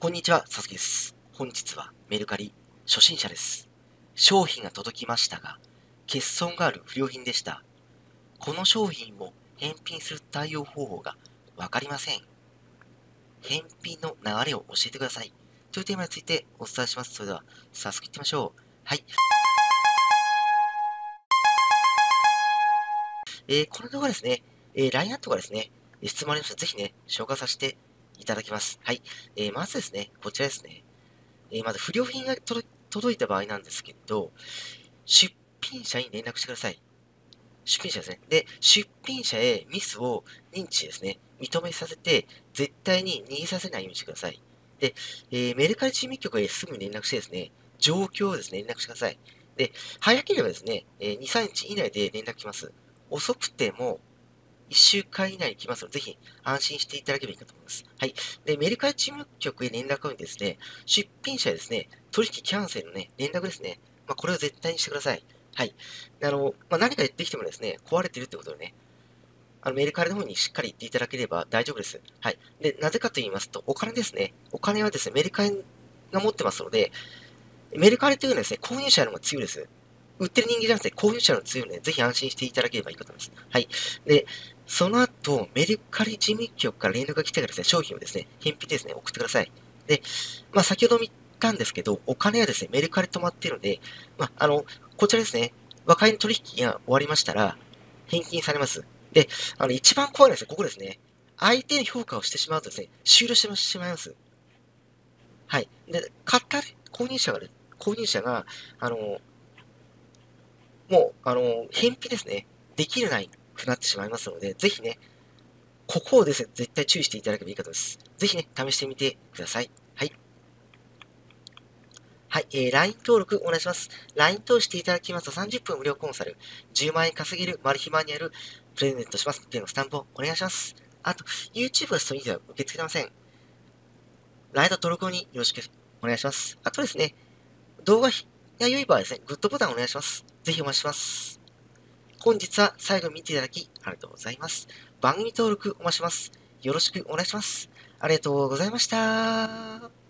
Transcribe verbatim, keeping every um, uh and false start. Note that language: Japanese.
こんにちは、さすけです。本日はメルカリ初心者です。商品が届きましたが、欠損がある不良品でした。この商品を返品する対応方法がわかりません。返品の流れを教えてください。というテーマについてお伝えします。それでは、早速いってみましょう。はい。えー、この動画ですね、えー、ライン アットがですね、質問ありましたらぜひね、紹介させていただきます。はい。えー、まずですね、こちらですね。えー、まず不良品が届いた場合なんですけど、出品者に連絡してください。出品者ですね。で、出品者へミスを認知ですね、認めさせて、絶対に逃げさせないようにしてください。で、えー、メルカリ事務局へすぐに連絡してですね、状況をですね、連絡してください。で、早ければですね、えー、に、さんにち以内で連絡来ます。遅くても、いっしゅうかん以内に来ますので、ぜひ安心していただければいいかと思います。はい。で、メルカリ事務局へ連絡をですね、出品者へですね、取引キャンセルのね、連絡ですね。まあ、これを絶対にしてください。はい。あの、まあ、何か言ってきてもですね、壊れてるってことでね、あのメルカリの方にしっかり言っていただければ大丈夫です。はい。で、なぜかと言いますと、お金ですね。お金はですね、メルカリが持ってますので、メルカリというのはですね、購入者の方が強いです。売ってる人間じゃなくて、購入者の強いので、ぜひ安心していただければいいかと思います。はい。で、その後、メルカリ事務局から連絡が来てからですね、商品をですね、返品ですね、送ってください。で、まあ、先ほども言ったんですけど、お金はですね、メルカリ止まっているので、まあ、あの、こちらですね、和解の取引が終わりましたら、返金されます。で、あの、一番怖いのはですね、ここですね、相手の評価をしてしまうとですね、終了してしまいます。はい。で、買った購入者が、購入者が、あの、もう、あの、返品ですね、できないくなってしまいますので、ぜひね、ここをですね、絶対注意していただければいいかと思います。ぜひね、試してみてください。はい。はい、えー、ライン 登録お願いします。ライン 通していただきますとさんじゅっぷん無料コンサル、じゅうまん円稼げるマル秘マニュアル、プレゼントします。っていうのスタンプをお願いします。あと、YouTube のストリームでは受け付けてません。ライト登録によろしくお願いします。あとですね、動画が良い場合はですね、グッドボタンお願いします。ぜひお待ちします。本日は最後見ていただきありがとうございます。番組登録お待ちします。よろしくお願いします。ありがとうございました。